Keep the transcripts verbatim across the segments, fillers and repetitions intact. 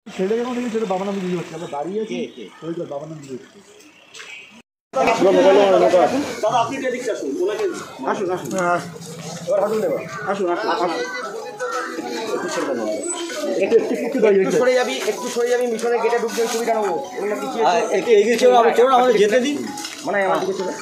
ছেলে যখন দেখি ছেলে বাবা নাম দিয়ে হচ্ছে আমরা দাঁড়িয়ে আছি ওই তো বাবা নাম দিয়ে হচ্ছে দাদা আপনি এদিকে আসুন ওনাকে আসুন আসুন এবার হাঁটুন এবার আসুন আসুন আসুন একটু একটু একটু দাঁড়িয়ে একটু সরে যাবি একটু সরে যাবি মিশনের গেটে ঢুকবে ছবিটা নেবো ওগুলো কিছু একটু এগিয়ে চলো চলো আমাদের যেতে দিন মানে আমার দিকে চলে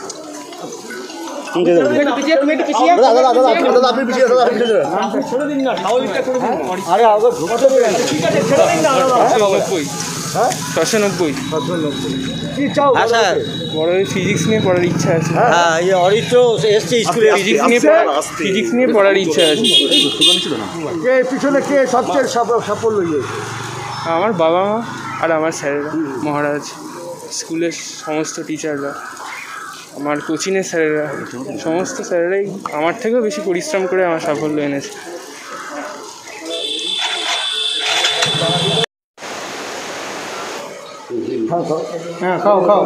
ফিজিক্স নিয়ে পড়ার ইচ্ছা আছে। হ্যাঁ অরিত্র এসছে স্কুলে ফিজিক্স নিয়ে ফিজিক্স নিয়ে পড়ার ইচ্ছা আছে। পিছনে কে সবচেয়ে সাফল্য আমার বাবা মা আর আমার স্যারেরা মহারাজ স্কুলের সমস্ত টিচাররা আমার কোচিংয়ের স্যারেরা সমস্ত স্যারেরাই আমার থেকেও বেশি পরিশ্রম করে আমার সাফল্য এনেছে। হ্যাঁ খাও খাও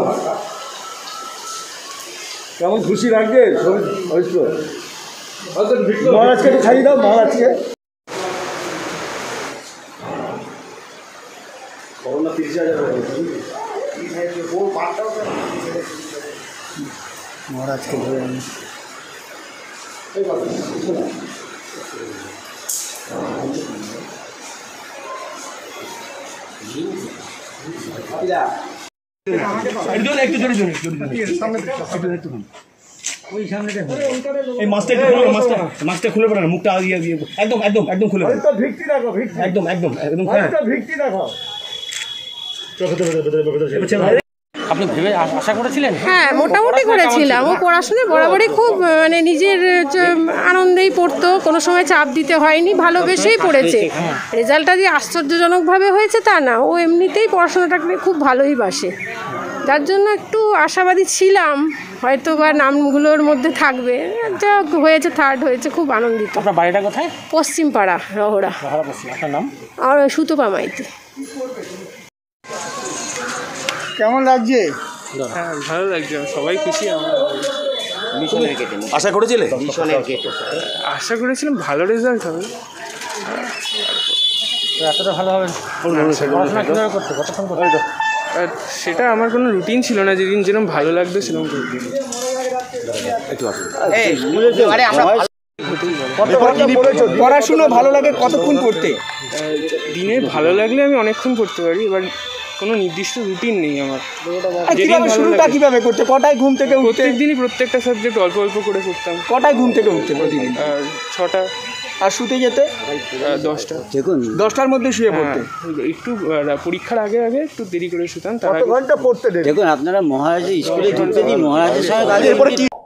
কেমন খুশি লাগছে মহারাজকে একটু খাইয়ে দাও মহারাজকে করোনা তিরিশ হাজার মহারাজকে ধরে আনি মাছটা খুলে পড়ে না মুখটা আগিয়ে আগিয়ে একদম একদম একদম খুলে ভিত্তি রাখো একদম একদম একদম ভিত্তি রাখো আপনি ভেবে আশা করেছিলেন? হ্যাঁ মোটামুটি করেছিলাম। ও পড়াশোনায় বরাবরই খুব মানে নিজের আনন্দেই পড়তো, কোনো সময় চাপ দিতে হয়নি, ভালোবেসেই পড়েছে। রেজাল্টটা যে আশ্চর্যজনকভাবে হয়েছে তা না, ও এমনিতেই পড়াশোনাটাকে খুব ভালোই বাসে, যার জন্য একটু আশাবাদী ছিলাম হয়তো বা নামগুলোর মধ্যে থাকবে। যা হয়েছে থার্ড হয়েছে, খুব আনন্দিত। আপনার বাড়িটা কোথায়? পশ্চিম পাড়া রহরা। আপনার নাম? আর সুতপা মাইতি। কেমন লাগছে? হ্যাঁ ভালো লাগছে, সবাই খুশি। আমার আশা করেছিলে? আশা করেছিলাম ভালো রেজাল্ট হবে। এতটা ভালো হবে পড়াশোনা কীভাবে করতে কতক্ষণ করতে? আর সেটা আমার কোনো রুটিন ছিল না, যেদিন যেরকম ভালো লাগতো সেরকম করতে। পড়াশুনো ভালো লাগে কতক্ষণ পড়তে? দিনে ভালো লাগলে আমি অনেকক্ষণ পড়তে পারি, এবার কোনো নির্দিষ্ট রুটিন নেই আমার। শুরুটা কিভাবে করতে? কটায় ঘুম থেকে উঠতে? প্রত্যেক দিনই প্রত্যেকটা সাবজেক্ট অল্প অল্প করে করতাম। কটায় ঘুম থেকে উঠতে প্রতিদিন? আর ছটা। আর শুতে যেতে? দশটা। দশটার মধ্যে শুয়ে পড়তে? একটু পরীক্ষার আগে আগে একটু দেরি করে শুতাম। কত ঘন্টা পড়তে? দেখুন আপনারা মহারাজের স্কুলে ঢুকতে দিন, মহারাজের সঙ্গে